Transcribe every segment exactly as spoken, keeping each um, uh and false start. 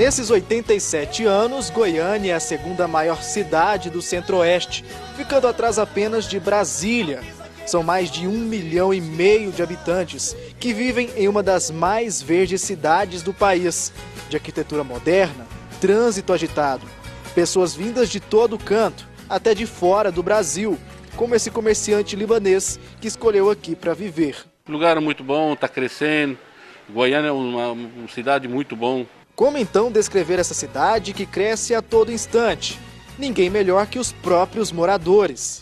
Nesses oitenta e sete anos, Goiânia é a segunda maior cidade do Centro-Oeste, ficando atrás apenas de Brasília. São mais de um milhão e meio de habitantes que vivem em uma das mais verdes cidades do país, de arquitetura moderna, trânsito agitado, pessoas vindas de todo canto, até de fora do Brasil, como esse comerciante libanês que escolheu aqui para viver. O lugar é muito bom, está crescendo. Goiânia é uma, uma cidade muito bom. Como então descrever essa cidade que cresce a todo instante? Ninguém melhor que os próprios moradores.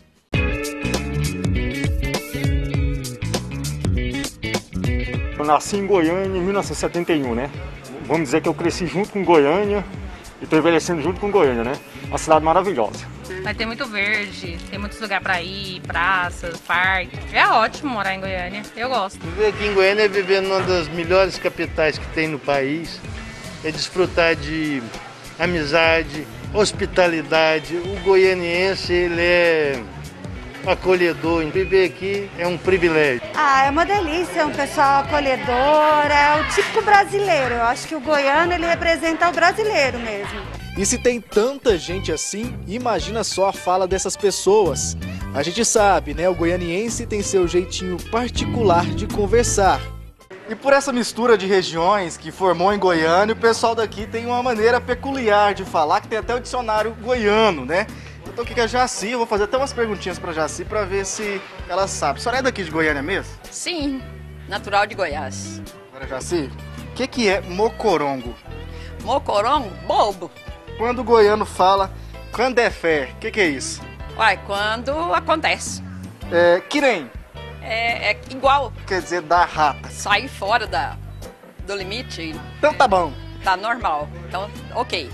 Eu nasci em Goiânia em mil novecentos e setenta e um, né? Vamos dizer que eu cresci junto com Goiânia e estou envelhecendo junto com Goiânia, né? Uma cidade maravilhosa. Vai ter muito verde, tem muitos lugares para ir, praças, parque. É ótimo morar em Goiânia, eu gosto. Viver aqui em Goiânia é viver numa das melhores capitais que tem no país. É desfrutar de amizade, hospitalidade. O goianiense, ele é acolhedor. Viver aqui é um privilégio. Ah, é uma delícia, é um pessoal acolhedor, é o típico brasileiro. Eu acho que o goiano, ele representa o brasileiro mesmo. E se tem tanta gente assim, imagina só a fala dessas pessoas. A gente sabe, né? O goianiense tem seu jeitinho particular de conversar. E por essa mistura de regiões que formou em Goiânia, o pessoal daqui tem uma maneira peculiar de falar, que tem até o dicionário goiano, né? Eu tô aqui com a Jaci, eu vou fazer até umas perguntinhas pra Jaci pra ver se ela sabe. A senhora é daqui de Goiânia mesmo? Sim, natural de Goiás. Agora, Jaci, o que que é mocorongo? Mocorongo? Bobo. Quando o goiano fala quando é fé, o que que é isso? Uai, quando acontece. É, que nem? É, é igual. Quer dizer, da rata. Sair fora da, do limite. Então tá bom. Tá normal. Então, ok.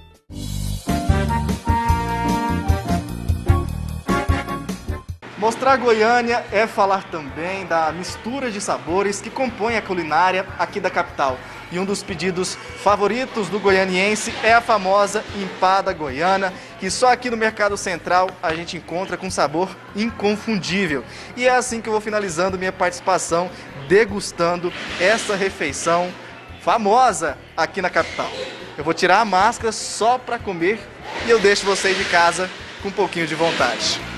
Mostrar Goiânia é falar também da mistura de sabores que compõe a culinária aqui da capital. E um dos pedidos favoritos do goianiense é a famosa empada goiana, que só aqui no Mercado Central a gente encontra com sabor inconfundível. E é assim que eu vou finalizando minha participação, degustando essa refeição famosa aqui na capital. Eu vou tirar a máscara só para comer e eu deixo vocês de casa com um pouquinho de vontade.